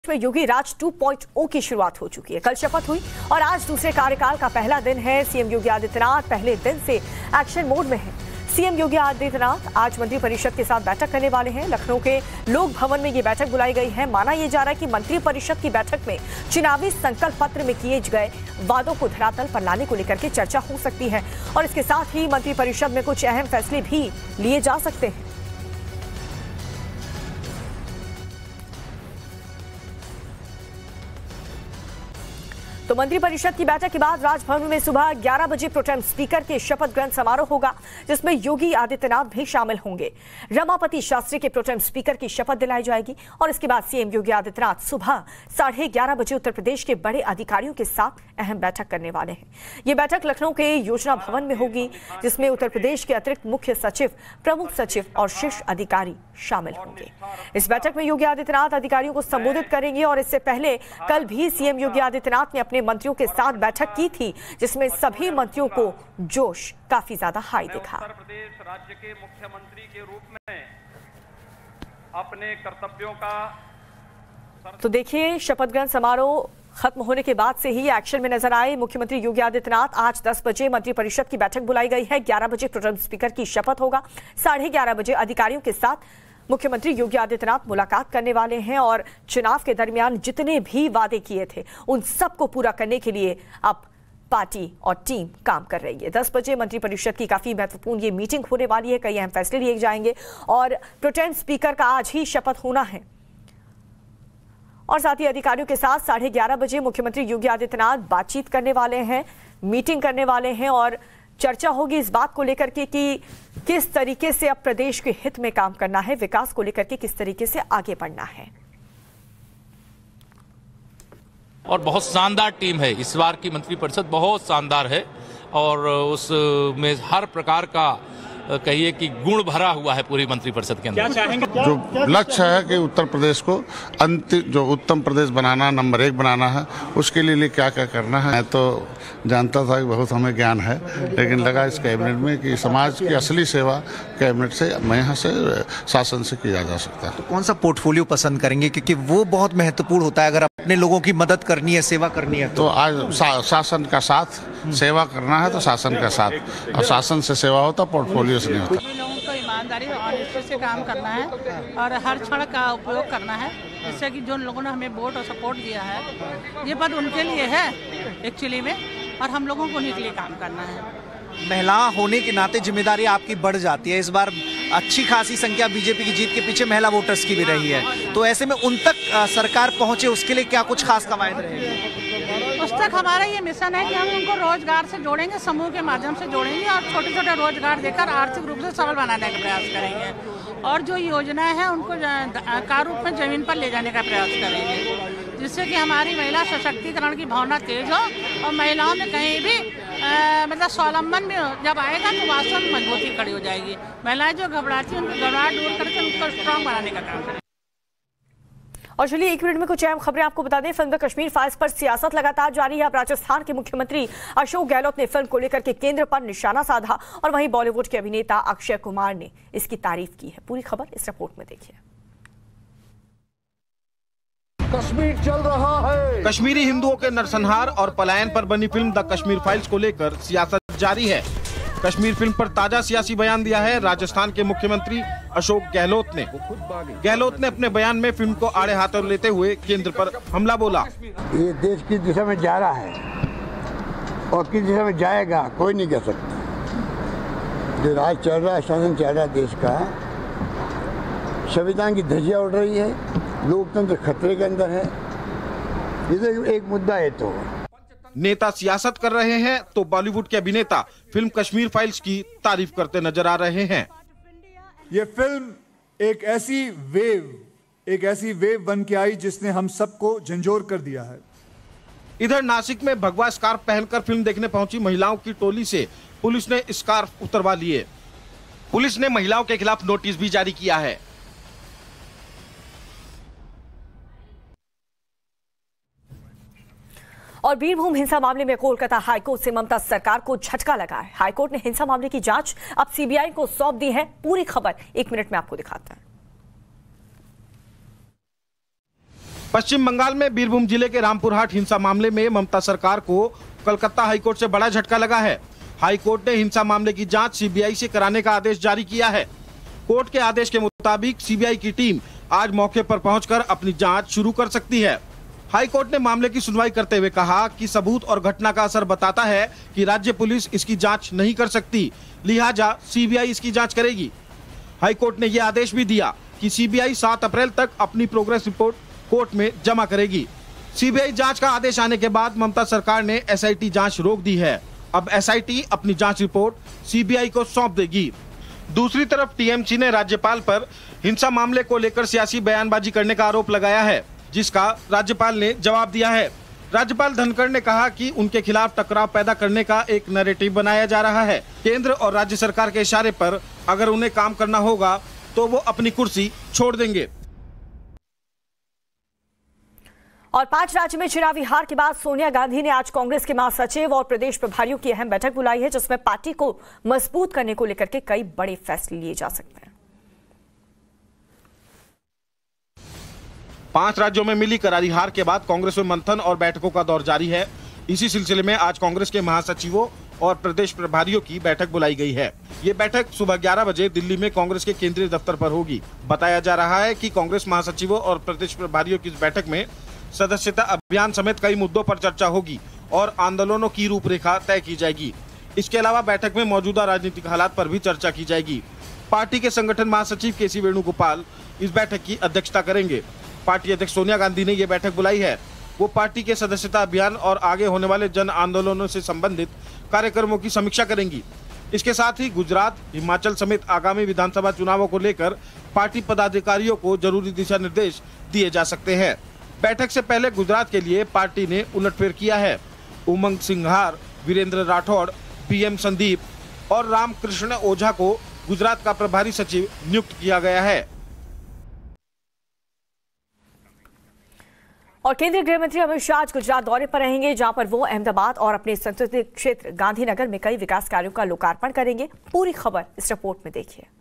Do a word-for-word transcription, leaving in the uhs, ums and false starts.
में योगी राज two point ओ की शुरुआत हो चुकी है। कल शपथ हुई और आज दूसरे कार्यकाल का पहला दिन है। सीएम योगी आदित्यनाथ पहले दिन से एक्शन मोड में है। सीएम योगी आदित्यनाथ आज मंत्रिपरिषद के साथ बैठक करने वाले हैं। लखनऊ के लोक भवन में ये बैठक बुलाई गई है। माना यह जा रहा है कि मंत्रिपरिषद की बैठक में चुनावी संकल्प पत्र में किए गए वादों को धरातल पर लाने को लेकर के चर्चा हो सकती है और इसके साथ ही मंत्रिपरिषद में कुछ अहम फैसले भी लिए जा सकते हैं। तो मंत्रिपरिषद की बैठक के बाद राजभवन में सुबह ग्यारह बजे प्रोटेम स्पीकर के शपथ ग्रहण समारोह होगा, जिसमें योगी आदित्यनाथ भी शामिल होंगे। रमापति शास्त्री के प्रोटेम स्पीकर की शपथ दिलाई जाएगी और इसके बाद सीएम योगी आदित्यनाथ सुबह साढ़े ग्यारह बजे उत्तर प्रदेश के बड़े अधिकारियों के साथ अहम बैठक करने वाले हैं। ये बैठक लखनऊ के योजना भवन में होगी, जिसमें उत्तर प्रदेश के अतिरिक्त मुख्य सचिव, प्रमुख सचिव और शीर्ष अधिकारी शामिल होंगे। इस बैठक में योगी आदित्यनाथ अधिकारियों को संबोधित करेंगे और इससे पहले कल भी सीएम योगी आदित्यनाथ ने अपने मंत्रियों के साथ बैठक की थी, जिसमें सभी मंत्रियों को जोश काफी ज्यादा हाई दिखा। उत्तर प्रदेश राज्य के मुख्यमंत्री के रूप में अपने कर्तव्यों का तो देखिए, शपथ ग्रहण समारोह खत्म होने के बाद से ही एक्शन में नजर आए मुख्यमंत्री योगी आदित्यनाथ। आज दस बजे मंत्रिपरिषद की बैठक बुलाई गई है। ग्यारह बजे प्रोटेम स्पीकर की शपथ होगा। साढ़े ग्यारह बजे अधिकारियों के साथ मुख्यमंत्री योगी आदित्यनाथ मुलाकात करने वाले हैं और चुनाव के दरमियान जितने भी वादे किए थे उन सबको पूरा करने के लिए अब पार्टी और टीम काम कर रही है। दस बजे मंत्रिपरिषद की काफी महत्वपूर्ण ये मीटिंग होने वाली है। कई अहम फैसले लिए जाएंगे और प्रोटेम स्पीकर का आज ही शपथ होना है और साथ ही अधिकारियों के साथ साढ़े ग्यारह बजे मुख्यमंत्री योगी आदित्यनाथ बातचीत करने वाले हैं, मीटिंग करने वाले हैं और चर्चा होगी इस बात को लेकर के कि किस तरीके से अब प्रदेश के हित में काम करना है, विकास को लेकर के किस तरीके से आगे बढ़ना है। और बहुत शानदार टीम है इस बार की मंत्रिपरिषद, बहुत शानदार है और उसमें हर प्रकार का कहिए कि गुण भरा हुआ है पूरी मंत्रिपरिषद के अंदर। जो लक्ष्य है कि उत्तर प्रदेश को अंतिम जो उत्तम प्रदेश बनाना, नंबर एक बनाना है, उसके लिए क्या क्या करना है। मैं तो जानता था कि बहुत हमें ज्ञान है, लेकिन लगा इस कैबिनेट में कि समाज की असली सेवा कैबिनेट से, यहाँ से, शासन से किया जा सकता है। तो कौन सा पोर्टफोलियो पसंद करेंगे, क्योंकि वो बहुत महत्वपूर्ण होता है। अगर अपने लोगों की मदद करनी है, सेवा करनी है तो आज शासन का साथ, सेवा करना है तो शासन का साथ, और शासन से सेवा होता, पोर्टफोलियो से नहीं होता। लोगों को ईमानदारी और ऑनेस्टी से काम करना है और हर क्षण का उपयोग करना है, जिससे कि जो लोगों ने हमें वोट और सपोर्ट दिया है, ये पद उनके लिए है एक्चुअली में, और हम लोगों को उन्हीं के लिए काम करना है। महिला होने के नाते जिम्मेदारी आपकी बढ़ जाती है। इस बार अच्छी खासी संख्या बीजेपी की जीत के पीछे महिला वोटर्स की भी रही है, तो ऐसे में उन तक सरकार पहुंचे, उसके लिए क्या कुछ खास कवायद रहेगी? उस तक हमारा ये मिशन है कि हम उनको रोजगार से जोड़ेंगे, समूह के माध्यम से जोड़ेंगे और छोटे छोटे रोजगार देकर आर्थिक रूप से सबल बनाने का प्रयास करेंगे और जो योजनाएं हैं उनको कार रूप में जमीन पर ले जाने का प्रयास करेंगे, जिससे कि हमारी महिला सशक्तिकरण की भावना तेज हो और महिलाओं में कहीं भी आ, मतलब स्वावलंबन में जब आएगा तो वास्तव में मजबूती खड़ी हो जाएगी। महिलाएं जो घबराती हैं उनकी घबराहट दूर करके उनको स्ट्रांग बनाने का काम करें। और चलिए एक मिनट में कुछ अहम खबरें आपको बता दें। फिल्म द कश्मीर फाइल्स पर सियासत लगातार जारी है। अब राजस्थान के मुख्यमंत्री अशोक गहलोत ने फिल्म को लेकर के केंद्र पर निशाना साधा और वहीं बॉलीवुड के अभिनेता अक्षय कुमार ने इसकी तारीफ की है। पूरी खबर इस रिपोर्ट में देखिए। कश्मीर चल रहा है। कश्मीरी हिंदुओं के नरसंहार और पलायन पर बनी फिल्म द कश्मीर फाइल्स को लेकर सियासत जारी है। कश्मीर फिल्म पर ताजा सियासी बयान दिया है राजस्थान के मुख्यमंत्री अशोक गहलोत ने। गहलोत ने अपने बयान में फिल्म को आड़े हाथों लेते हुए केंद्र पर हमला बोला। ये देश किस दिशा में जा रहा है और किस दिशा में जाएगा कोई नहीं कह सकता। जो राज चल रहा है, शासन चल रहा है देश का, संविधान की धज्जियां उड़ रही है, लोकतंत्र खतरे के अंदर है। ये तो एक मुद्दा है। तो नेता सियासत कर रहे हैं तो बॉलीवुड के अभिनेता फिल्म कश्मीर फाइल्स की तारीफ करते नजर आ रहे हैं। ये फिल्म एक ऐसी वेव एक ऐसी वेव बन के आई जिसने हम सबको झंझोर कर दिया है। इधर नासिक में भगवा स्कार्फ पहनकर फिल्म देखने पहुंची महिलाओं की टोली से पुलिस ने स्कार्फ उतरवा लिए। पुलिस ने महिलाओं के खिलाफ नोटिस भी जारी किया है। और बीरभूम हिंसा मामले में कोलकाता हाईकोर्ट से ममता सरकार को झटका लगा है। हाईकोर्ट ने हिंसा मामले की जांच अब सीबीआई को सौंप दी है। पूरी खबर एक मिनट में आपको दिखाता है। पश्चिम बंगाल में बीरभूम जिले के रामपुरहाट हिंसा मामले में ममता सरकार को कलकत्ता हाईकोर्ट से बड़ा झटका लगा है। हाईकोर्ट ने हिंसा मामले की जांच सीबीआई से कराने का आदेश जारी किया है। कोर्ट के आदेश के मुताबिक सीबीआई की टीम आज मौके पर पहुंचकर अपनी जांच शुरू कर सकती है। हाईकोर्ट ने मामले की सुनवाई करते हुए कहा कि सबूत और घटना का असर बताता है कि राज्य पुलिस इसकी जांच नहीं कर सकती, लिहाजा सीबीआई इसकी जांच करेगी। हाईकोर्ट ने यह आदेश भी दिया कि सीबीआई सात अप्रैल तक अपनी प्रोग्रेस रिपोर्ट कोर्ट में जमा करेगी। सीबीआई जांच का आदेश आने के बाद ममता सरकार ने एसआईटी जांच रोक दी है। अब एसआईटी अपनी जांच रिपोर्ट सीबीआई को सौंप देगी। दूसरी तरफ टीएमसी ने राज्यपाल पर हिंसा मामले को लेकर सियासी बयानबाजी करने का आरोप लगाया है, जिसका राज्यपाल ने जवाब दिया है। राज्यपाल धनखड़ ने कहा कि उनके खिलाफ टकराव पैदा करने का एक नैरेटिव बनाया जा रहा है। केंद्र और राज्य सरकार के इशारे पर अगर उन्हें काम करना होगा तो वो अपनी कुर्सी छोड़ देंगे। और पांच राज्य में चुनावी हार के बाद सोनिया गांधी ने आज कांग्रेस के महासचिव और प्रदेश प्रभारियों की अहम बैठक बुलाई है, जिसमें पार्टी को मजबूत करने को लेकर के कई बड़े फैसले लिए जा सकते हैं। पांच राज्यों में मिली करारी हार के बाद कांग्रेस में मंथन और बैठकों का दौर जारी है। इसी सिलसिले में आज कांग्रेस के महासचिवों और प्रदेश प्रभारियों की बैठक बुलाई गई है। ये बैठक सुबह ग्यारह बजे दिल्ली में कांग्रेस के केंद्रीय दफ्तर पर होगी। बताया जा रहा है कि कांग्रेस महासचिवों और प्रदेश प्रभारियों की इस बैठक में सदस्यता अभियान समेत कई मुद्दों पर चर्चा होगी और आंदोलनों की रूपरेखा तय की जाएगी। इसके अलावा बैठक में मौजूदा राजनीतिक हालात पर भी चर्चा की जाएगी। पार्टी के संगठन महासचिव के सी वेणुगोपाल इस बैठक की अध्यक्षता करेंगे। पार्टी अध्यक्ष सोनिया गांधी ने यह बैठक बुलाई है। वो पार्टी के सदस्यता अभियान और आगे होने वाले जन आंदोलनों से संबंधित कार्यक्रमों की समीक्षा करेंगी। इसके साथ ही गुजरात, हिमाचल समेत आगामी विधानसभा चुनावों को लेकर पार्टी पदाधिकारियों को जरूरी दिशा निर्देश दिए जा सकते हैं। बैठक से पहले गुजरात के लिए पार्टी ने उलटफेर किया है। उमंग सिंघार, वीरेंद्र राठौड़, पीएम संदीप और रामकृष्ण ओझा को गुजरात का प्रभारी सचिव नियुक्त किया गया है। और केंद्रीय गृह मंत्री अमित शाह आज गुजरात दौरे पर रहेंगे, जहां पर वो अहमदाबाद और अपने संसदीय क्षेत्र गांधीनगर में कई विकास कार्यों का लोकार्पण करेंगे। पूरी खबर इस रिपोर्ट में देखिए।